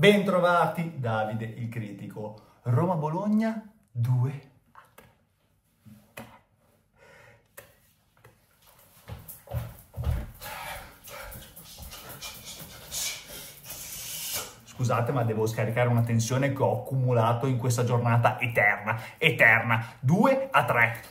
Bentrovati, Davide il critico. Roma-Bologna 2-3. Scusate, ma devo scaricare una tensione che ho accumulato in questa giornata eterna. 2-3.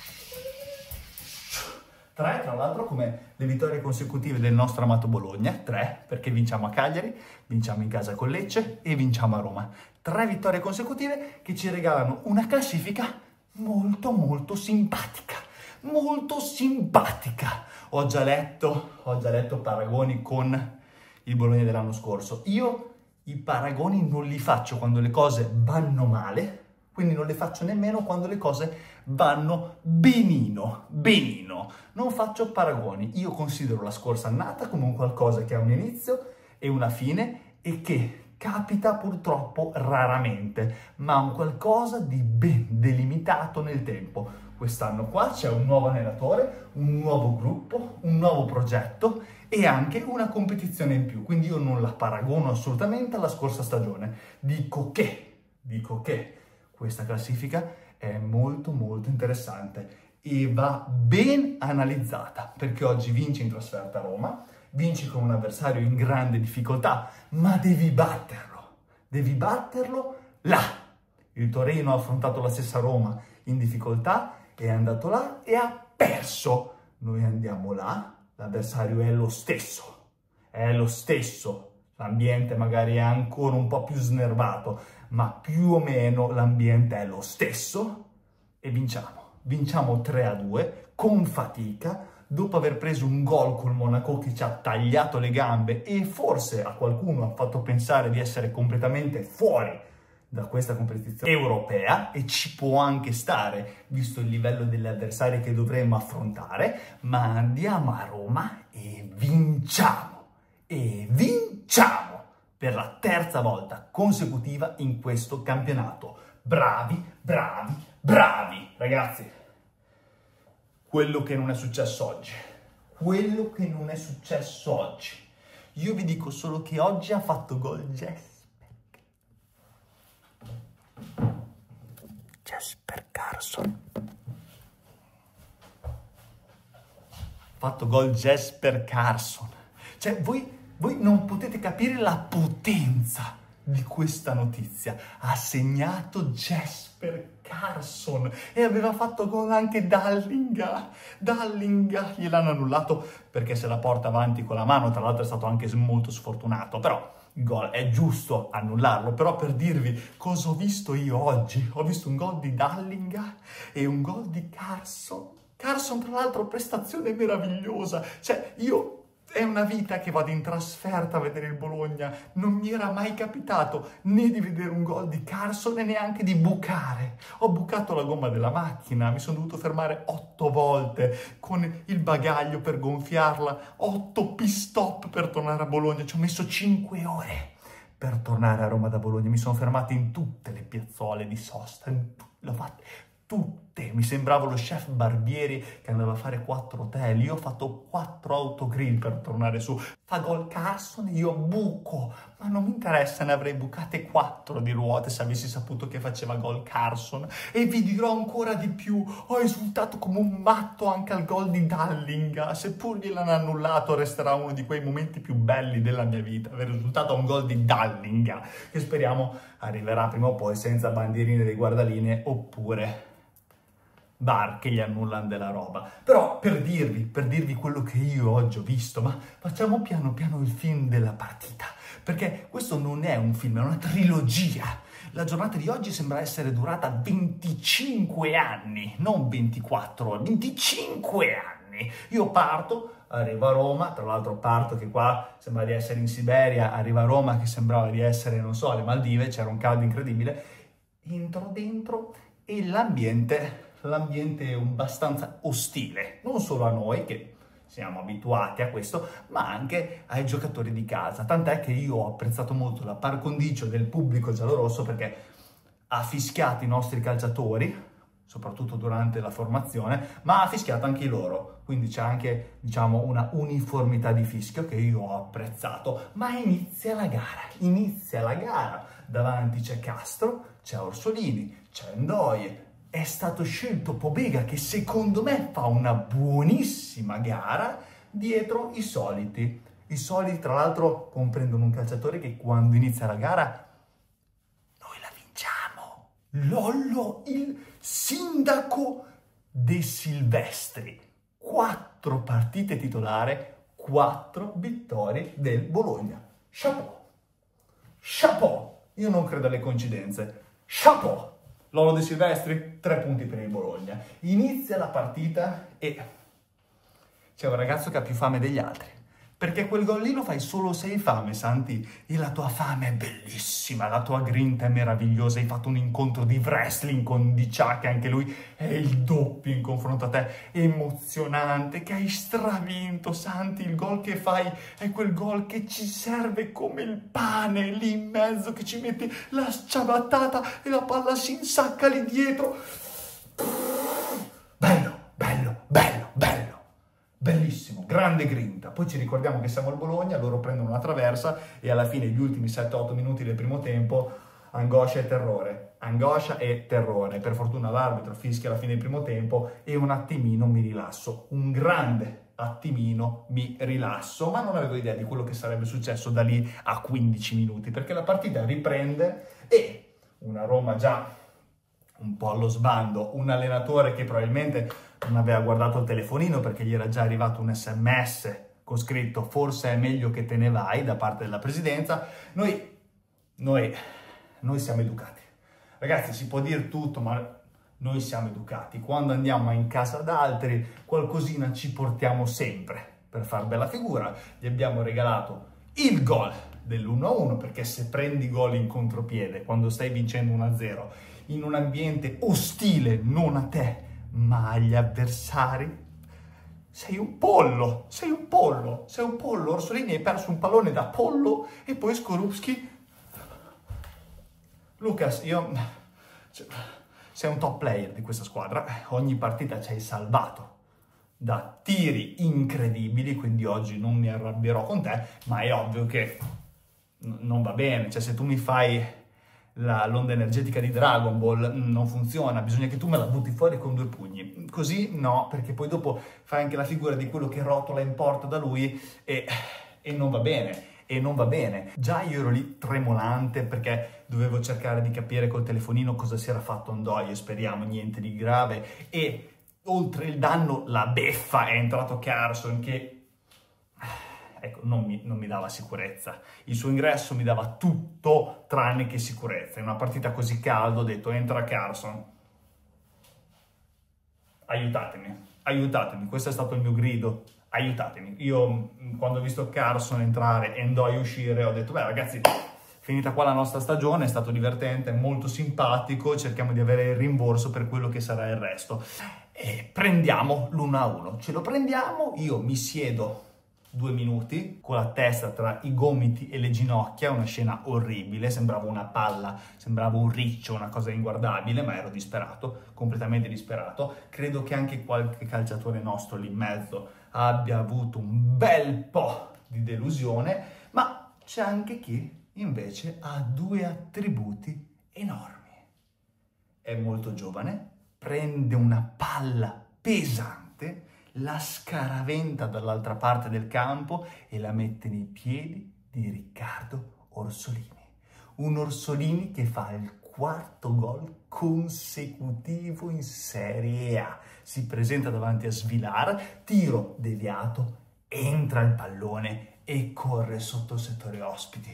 3, tra l'altro, come le vittorie consecutive del nostro amato Bologna. 3, perché vinciamo a Cagliari, vinciamo in casa con Lecce e vinciamo a Roma. 3 vittorie consecutive che ci regalano una classifica molto simpatica. Molto simpatica. Ho già letto paragoni con il Bologna dell'anno scorso. Io i paragoni non li faccio quando le cose vanno male, quindi non le faccio nemmeno quando le cose vanno benino. Non faccio paragoni. Io considero la scorsa annata come un qualcosa che ha un inizio e una fine e che capita purtroppo raramente, ma un qualcosa di ben delimitato nel tempo. Quest'anno qua c'è un nuovo allenatore, un nuovo gruppo, un nuovo progetto e anche una competizione in più. Quindi io non la paragono assolutamente alla scorsa stagione. Dico che questa classifica è molto interessante e va ben analizzata, perché oggi vinci in trasferta a Roma, vinci con un avversario in grande difficoltà, ma devi batterlo là. Il Torino ha affrontato la stessa Roma in difficoltà, è andato là e ha perso. Noi andiamo là, l'avversario è lo stesso, l'ambiente magari è ancora un po' più snervato, ma più o meno l'ambiente è lo stesso e vinciamo 3-2 con fatica, dopo aver preso un gol col Monaco che ci ha tagliato le gambe e forse a qualcuno ha fatto pensare di essere completamente fuori da questa competizione europea, e ci può anche stare, visto il livello delle avversarie che dovremmo affrontare, ma andiamo a Roma e vinciamo per la terza volta consecutiva in questo campionato. Bravi, ragazzi. Quello che non è successo oggi. Io vi dico solo che oggi ha fatto gol Jesper Karlsson. Fatto gol Jesper Karlsson. Cioè, voi non potete capire la potenza di questa notizia. Ha segnato Jesper Karlsson e aveva fatto gol anche Dallinga. Gliel'hanno annullato perché se la porta avanti con la mano, tra l'altro è stato anche molto sfortunato, però il gol è giusto annullarlo. Però per dirvi cosa ho visto io oggi, ho visto un gol di Dallinga e un gol di Karlsson, tra l'altro prestazione meravigliosa. Cioè, è una vita che vado in trasferta a vedere il Bologna, non mi era mai capitato né di vedere un gol di Karlsson né neanche di bucare. Ho bucato la gomma della macchina, mi sono dovuto fermare 8 volte con il bagaglio per gonfiarla, 8 pit stop per tornare a Bologna, ci ho messo 5 ore per tornare a Roma da Bologna, mi sono fermato in tutte le piazzole di sosta, l'ho fatte tutte, mi sembravo lo chef Barbieri che andava a fare 4 hotel, io ho fatto 4 autogrill per tornare su. Fa gol Karlsson e io buco, ma non mi interessa, ne avrei bucate 4 di ruote se avessi saputo che faceva gol Karlsson. E vi dirò ancora di più, ho esultato come un matto anche al gol di Dallinga, seppur gliel'hanno annullato resterà uno di quei momenti più belli della mia vita, aver esultato a un gol di Dallinga, che speriamo arriverà prima o poi senza bandierine dei guardalinee oppure VAR che gli annullano della roba. Però per dirvi quello che io oggi ho visto, ma facciamo piano il film della partita, perché questo non è un film, è una trilogia. La giornata di oggi sembra essere durata 25 anni, non 24, 25 anni. Io parto, arrivo a Roma, tra l'altro parto che qua sembra di essere in Siberia, arrivo a Roma che sembrava di essere, non so, alle Maldive, c'era un caldo incredibile, entro dentro e l'ambiente è abbastanza ostile, non solo a noi che siamo abituati a questo, ma anche ai giocatori di casa. Tant'è che io ho apprezzato molto la par condicio del pubblico giallorosso perché ha fischiato i nostri calciatori soprattutto durante la formazione, ma ha fischiato anche loro, quindi c'è anche, diciamo, una uniformità di fischio che io ho apprezzato, ma inizia la gara, davanti c'è Castro, c'è Orsolini, c'è Ndoye, è stato scelto Pobega che secondo me fa una buonissima gara, dietro i soliti tra l'altro comprendono un calciatore che quando inizia la gara noi la vinciamo. Lollo, il sindaco De Silvestri. 4 partite titolare, 4 vittorie del Bologna. Chapeau. Chapeau. Io non credo alle coincidenze. Chapeau. Lollo De Silvestri, 3 punti per il Bologna. Inizia la partita e c'è un ragazzo che ha più fame degli altri. Perché quel gol lì lo fai solo se hai fame, Santi. E la tua fame è bellissima, la tua grinta è meravigliosa. Hai fatto un incontro di wrestling con Dicà, che anche lui è il doppio in confronto a te. Emozionante, che hai stravinto, Santi. Il gol che fai è quel gol che ci serve come il pane lì in mezzo, che ci metti la sciabattata e la palla si insacca lì dietro. Bello, bello, bello, bello. Bellissimo, grande grinta. Poi ci ricordiamo che siamo al Bologna, loro prendono una traversa e alla fine, gli ultimi 7-8 minuti del primo tempo, angoscia e terrore. Angoscia e terrore. Per fortuna l'arbitro fischia alla fine del primo tempo e un attimino mi rilasso. Un grande attimino mi rilasso, ma non avevo idea di quello che sarebbe successo da lì a 15 minuti, perché la partita riprende e una Roma già un po' allo sbando, un allenatore che probabilmente non aveva guardato il telefonino perché gli era già arrivato un SMS con scritto forse è meglio che te ne vai da parte della presidenza. Noi siamo educati. Ragazzi, si può dire tutto, ma noi siamo educati. Quando andiamo in casa d'altri, qualcosina ci portiamo sempre per far bella figura. Gli abbiamo regalato il gol dell'1-1, perché se prendi gol in contropiede, quando stai vincendo 1-0, in un ambiente ostile, non a te, ma agli avversari, sei un pollo. Orsolini hai perso un pallone da pollo e poi Skorupski. Lucas, sei un top player di questa squadra, ogni partita ci hai salvato da tiri incredibili, quindi oggi non mi arrabbierò con te, ma è ovvio che non va bene, cioè se tu mi fai l'onda energetica di Dragon Ball non funziona, bisogna che tu me la butti fuori con 2 pugni, così no, perché poi dopo fai anche la figura di quello che rotola in porta da lui e non va bene, Già io ero lì tremolante perché dovevo cercare di capire col telefonino cosa si era fatto Ndoye, speriamo niente di grave, e oltre il danno la beffa, è entrato Carson che ecco, non mi dava sicurezza. Il suo ingresso mi dava tutto tranne che sicurezza. In una partita così calda ho detto entra Carson, aiutatemi, questo è stato il mio grido, aiutatemi. Io quando ho visto Carson entrare e Ndoye uscire ho detto beh ragazzi, finita qua la nostra stagione, è stato divertente, molto simpatico, cerchiamo di avere il rimborso per quello che sarà il resto. E prendiamo l'1-1, ce lo prendiamo, io mi siedo 2 minuti con la testa tra i gomiti e le ginocchia, una scena orribile, sembrava una palla, sembrava un riccio, una cosa inguardabile, ma ero disperato, completamente disperato. Credo che anche qualche calciatore nostro lì in mezzo abbia avuto un bel po' di delusione, ma c'è anche chi invece ha 2 attributi enormi. È molto giovane, prende una palla pesante, la scaraventa dall'altra parte del campo e la mette nei piedi di Riccardo Orsolini. Un Orsolini che fa il 4º gol consecutivo in Serie A. Si presenta davanti a Svilar, tiro deviato, entra il pallone e corre sotto il settore ospiti.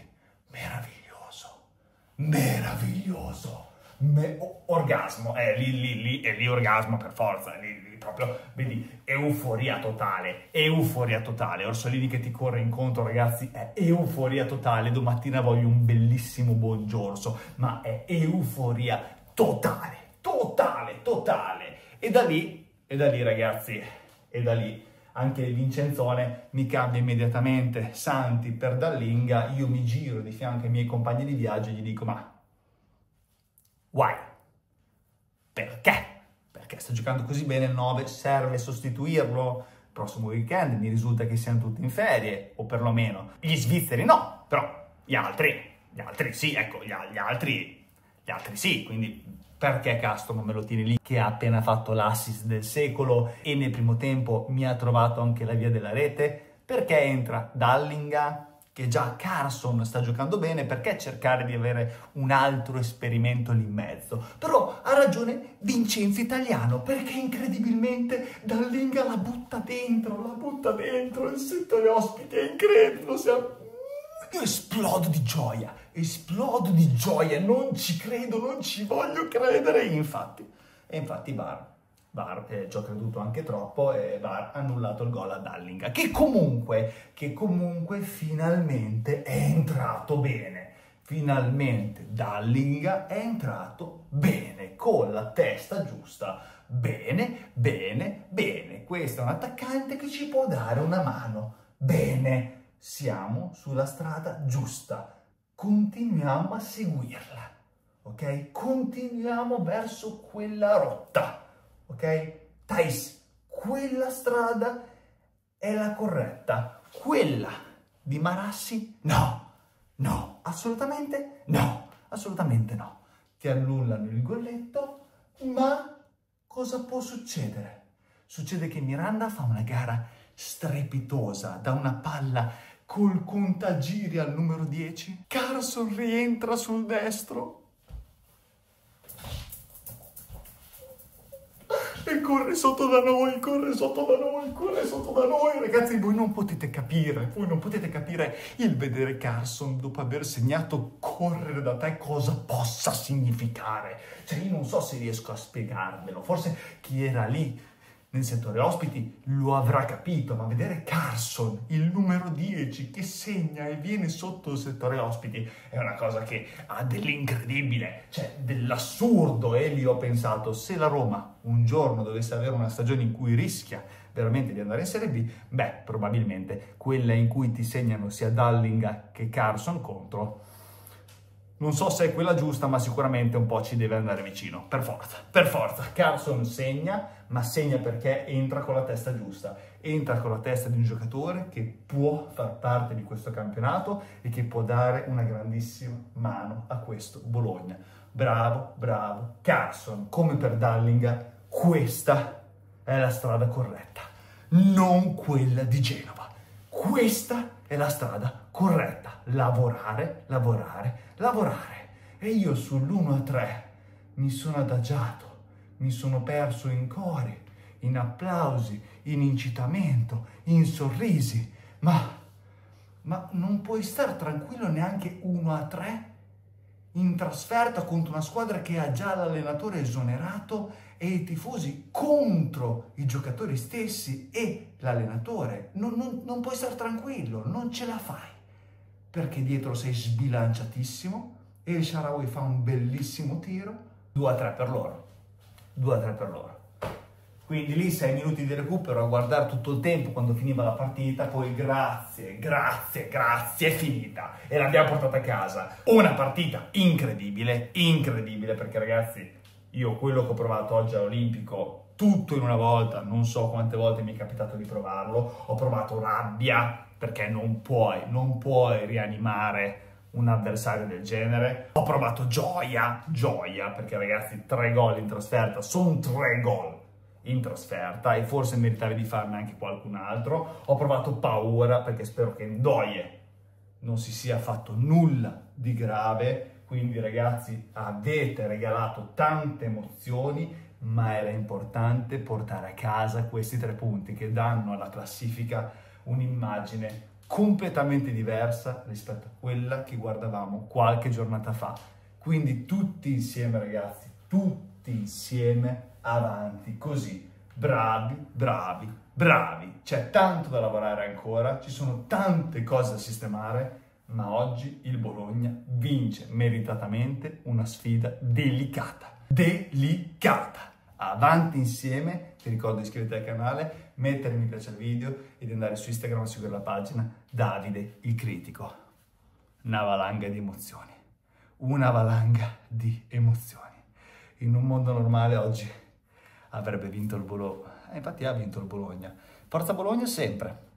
Meraviglioso. Orgasmo, lì orgasmo per forza, lì proprio, vedi, euforia totale, Orsolini che ti corre incontro, ragazzi, è euforia totale. Domattina voglio un bellissimo buongiorno, ma è euforia totale, e da lì, ragazzi, anche Vincenzone mi cambia immediatamente Santi per Dallinga. Io mi giro di fianco ai miei compagni di viaggio e gli dico ma why? perché sta giocando così bene il 9, serve sostituirlo. Il prossimo weekend mi risulta che siano tutti in ferie, o perlomeno gli svizzeri no, però gli altri sì, ecco, gli altri sì, quindi perché Castro non me lo tiene lì, che ha appena fatto l'assist del secolo e nel primo tempo mi ha trovato anche la via della rete? Perché entra Dallinga, che già Carson sta giocando bene, perché cercare di avere un altro esperimento lì in mezzo? Però ha ragione Vincenzo Italiano, perché incredibilmente Dallinga la butta dentro, il settore ospite è incredibile, io esplodo di gioia, non ci credo, non ci voglio credere, e infatti VAR ci ho creduto anche troppo e VAR ha annullato il gol a Dallinga, che comunque finalmente è entrato bene. Finalmente Dallinga è entrato bene, con la testa giusta. Bene. Questo è un attaccante che ci può dare una mano. Bene, siamo sulla strada giusta. Continuiamo a seguirla, ok? Continuiamo verso quella rotta. Ok? Thais, quella strada è la corretta. Quella di Marassi? No, assolutamente no. Ti annullano il golletto, ma cosa può succedere? Succede che Miranda fa una gara strepitosa da una palla col contagiri al numero 10. Carson rientra sul destro e corre sotto da noi. Ragazzi, voi non potete capire il vedere Carson dopo aver segnato correre da te cosa possa significare. Cioè, io non so se riesco a spiegarvelo, forse chi era lì nel settore ospiti lo avrà capito, ma vedere Carson, il numero 10, che segna e viene sotto il settore ospiti è una cosa che ha dell'incredibile, cioè dell'assurdo. E lì ho pensato, se la Roma un giorno dovesse avere una stagione in cui rischia veramente di andare in Serie B, beh, probabilmente quella in cui ti segnano sia Dallinga che Carson contro, non so se è quella giusta, ma sicuramente un po' ci deve andare vicino, per forza. Carson segna, ma segna perché entra con la testa giusta, entra con la testa di un giocatore che può far parte di questo campionato e che può dare una grandissima mano a questo Bologna. Bravo, Carson. Come per Dallinga, questa è la strada corretta, non quella di Genova. Questa è la strada corretta, lavorare. E io sull'1-3 mi sono adagiato, mi sono perso in cori, in applausi, in incitamento, in sorrisi, ma non puoi stare tranquillo neanche 1-3 in trasferta contro una squadra che ha già l'allenatore esonerato e i tifosi contro i giocatori stessi e l'allenatore. Non puoi stare tranquillo, non ce la fai, perché dietro sei sbilanciatissimo e il Shaarawy fa un bellissimo tiro. 2-3 per loro. Quindi lì 6 minuti di recupero a guardare tutto il tempo quando finiva la partita, poi grazie, è finita e l'abbiamo portata a casa. Una partita incredibile, perché ragazzi, io quello che ho provato oggi all'Olimpico, tutto in una volta, non so quante volte mi è capitato di provarlo, ho provato rabbia, perché non puoi rianimare un avversario del genere. Ho provato gioia, perché ragazzi 3 gol in trasferta sono 3 gol in trasferta e forse meritavi di farne anche qualcun altro. Ho provato paura, perché spero che Ndoye non si sia fatto nulla di grave. Quindi ragazzi, avete regalato tante emozioni, ma era importante portare a casa questi 3 punti che danno alla classifica un'immagine completamente diversa rispetto a quella che guardavamo qualche giornata fa. Quindi tutti insieme ragazzi, tutti insieme avanti, così, bravi. C'è tanto da lavorare ancora, ci sono tante cose da sistemare, ma oggi il Bologna vince meritatamente una sfida delicata. Avanti insieme. Ti ricordo di iscriverti al canale, mettere mi piace al video e di andare su Instagram a seguire la pagina Davide il Critico. Una valanga di emozioni. In un mondo normale oggi avrebbe vinto il Bologna. Infatti ha vinto il Bologna. Forza Bologna sempre.